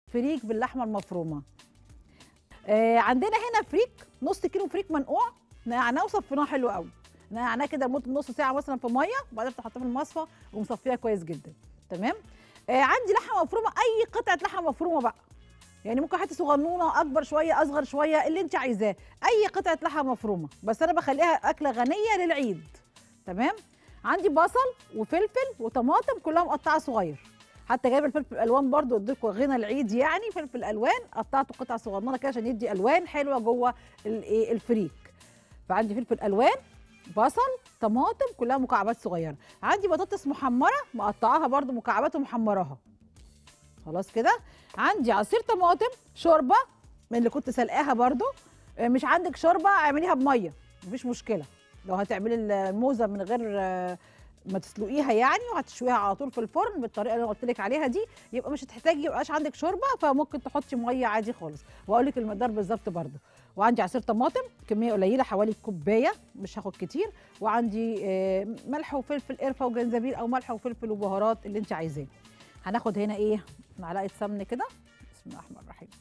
فريك باللحمه المفرومه. عندنا هنا فريك، نص كيلو فريك منقوع، نقعناه وصفيناه حلو قوي. نقعناه كده لمده نص ساعه مثلا في ميه، وبعدين تحطيه في المصفى ومصفيها كويس جدا. تمام. عندي لحمه مفرومه، اي قطعه لحمه مفرومه بقى، يعني ممكن حته صغنونه، اكبر شويه، اصغر شويه، اللي انت عايزاه، اي قطعه لحمه مفرومه، بس انا بخليها اكله غنيه للعيد. تمام. عندي بصل وفلفل وطماطم كلها مقطعه صغير، حتى جايبه الفلفل الالوان برضو اديكم غنى العيد، يعني فلفل الوان قطعته قطع صغننه كده عشان يدي الوان حلوه جوه الفريك. فعندي فلفل الوان، بصل، طماطم كلها مكعبات صغيره. عندي بطاطس محمره مقطعاها برضو مكعبات ومحمراها. خلاص كده. عندي عصير طماطم، شوربه من اللي كنت سلقاها برضو. مش عندك شوربه اعمليها بميه، مفيش مشكله. لو هتعملي الموزه من غير ما تسلقيها يعني، وهتشويها على طول في الفرن بالطريقه اللي انا قلت لك عليها دي، يبقى مش هتحتاجي، يبقاش عندك شوربه، فممكن تحطي ميه عادي خالص، واقول لك المقدار بالظبط برضو. وعندي عصير طماطم كميه قليله، حوالي كوبايه، مش هاخد كتير. وعندي ملح وفلفل، قرفه وجنزبيل، او ملح وفلفل وبهارات اللي انت عايزاه. هناخد هنا ايه، معلقه سمن كده، بسم الله الرحمن الرحيم.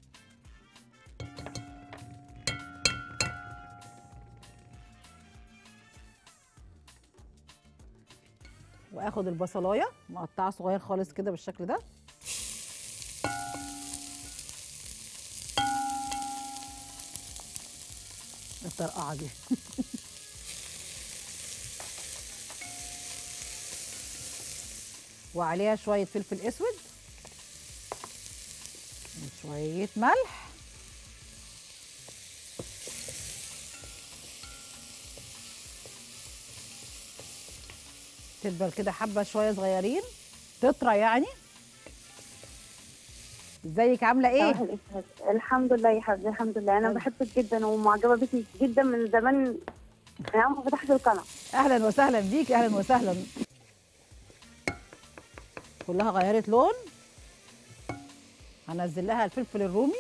واخد البصلايه مقطعه صغير خالص كده بالشكل ده. الطرقعه دي وعليها شويه فلفل اسود وشويه ملح تدبل كده حبه شويه صغيرين، تطرى يعني. ازيك عامله ايه؟ الحمد لله يا حبيبتي، الحمد لله. انا بحبك جدا ومعجبه بيكي جدا من زمان، من اول ما فتحت القناه. اهلا وسهلا بيكي، اهلا وسهلا. كلها غيرت لون. هنزل لها الفلفل الرومي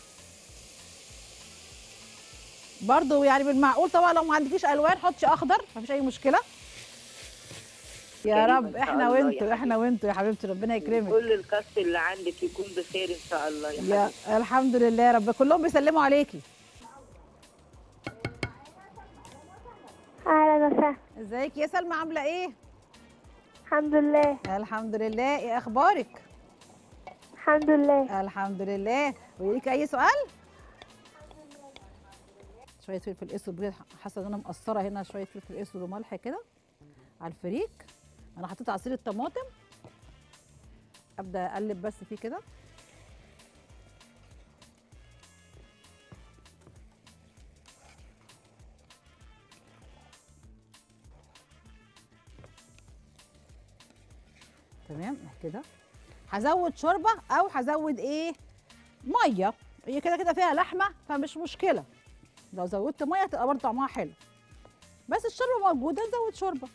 برضو، يعني بالمعقول طبعا، لو ما عندكيش الوان حطي اخضر، مفيش اي مشكله. يا رب احنا وانتوا، احنا وانتوا يا حبيبتي، ربنا يكرمك. كل الكاست اللي عندك يكون بخير ان شاء الله يا حبيبتي. الحمد لله يا رب، كلهم بيسلموا عليكي. اهلا وسهلا. ازيك يا سلمى، عامله ايه؟ الحمد لله. الحمد لله. ايه اخبارك؟ الحمد لله. الحمد لله. وليك اي سؤال؟ شويه فلفل اسود كده، حاسه ان انا مقصره هنا شويه فلفل اسود وملح كده على الفريك. انا حطيت عصير الطماطم، ابدا اقلب بس فيه كده. تمام كده. هزود شوربه او هزود ايه، ميه، هي كده كده فيها لحمه فمش مشكله. لو زودت ميه تبقى برضه طعمها حلو، بس الشوربه موجوده نزود شوربه.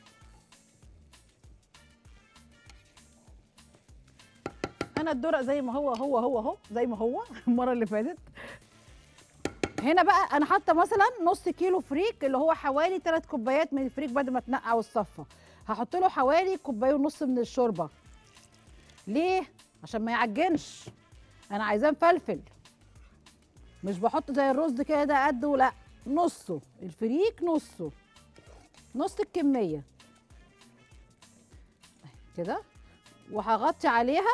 انا الدرق زي ما هو زي ما هو المره اللي فاتت. هنا بقى انا حاطه مثلا نص كيلو فريك، اللي هو حوالي 3 كوبايات من الفريك بعد ما اتنقع والصفى. هحط له حوالي كوبايه ونص من الشوربه. ليه؟ عشان ما يعجنش. انا عايزاه مفلفل، مش بحط زي الرز كده ده قده، لا، نصه الفريك، نص الكميه كده. وهغطي عليها.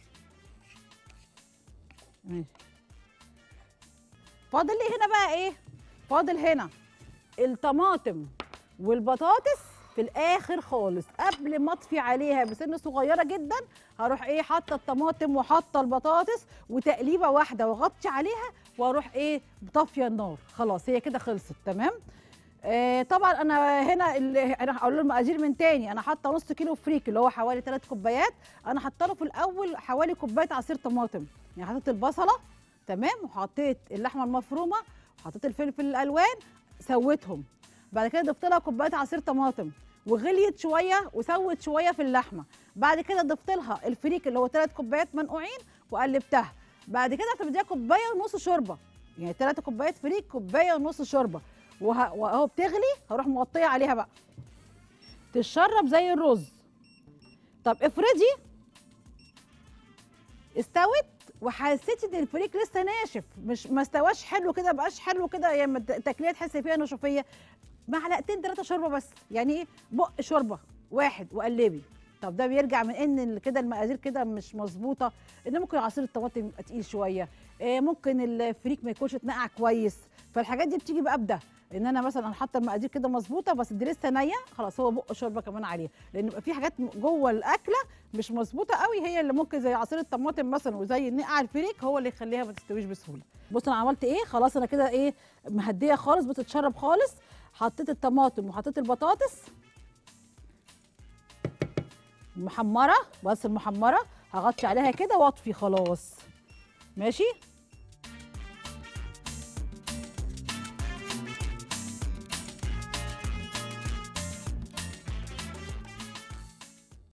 فاضل لي هنا بقى ايه؟ فاضل هنا الطماطم والبطاطس في الاخر خالص، قبل ما اطفي عليها بسن صغيره جدا. هروح ايه، حاطه الطماطم وحاطه البطاطس وتقليبه واحده واغطي عليها، واروح ايه، طافيه النار. خلاص هي كده خلصت. تمام. طبعا انا هنا انا هقول له المقادير من تاني. انا حاطه نص كيلو فريك اللي هو حوالي 3 كوبايات. انا حاطه له في الاول حوالي كوبايه عصير طماطم، يعني حطيت البصله تمام، وحطيت اللحمه المفرومه، وحطيت الفلفل الالوان، سويتهم. بعد كده ضفت لها كوبايه عصير طماطم، وغليت شويه وسوت شويه في اللحمه. بعد كده ضفت لها الفريك اللي هو 3 كوبايات منقوعين وقلبتها. بعد كده هتديها كوبايه ونص شوربه، يعني 3 كوبايات فريك، كوبايه ونص شوربه. واهو بتغلي هروح مغطيه عليها بقى تتشرب زي الرز. طب افرضي استوت وحسيتي ان الفريك لسه ناشف، مش ما استواش حلو كده، بقاش حلو كده، يا اما تاكليه تحسي فيها نشوفيه، معلقتين 3 شوربه بس، يعني ايه، بق شوربه واحد وقلبي. طب ده بيرجع من ان كده المقادير كده مش مظبوطه، ان ممكن عصير الطماطم يبقى تقيل شويه، ممكن الفريك ما يكونش اتنقع كويس، فالحاجات دي بتيجي بقى بده، ان انا مثلا حاطه المقادير كده مظبوطه بس دي لسه نيه، خلاص هو بق شوربه كمان عليها، لان بيبقى في حاجات جوه الاكله مش مظبوطه قوي، هي اللي ممكن زي عصير الطماطم مثلا وزي نقع الفريك هو اللي يخليها ما تستويش بسهوله. بص انا عملت ايه، خلاص انا كده ايه مهديه خالص، بتتشرب خالص، حطيت الطماطم وحطيت البطاطس محمره، بس المحمره هغطي عليها كده واطفي خلاص، ماشي.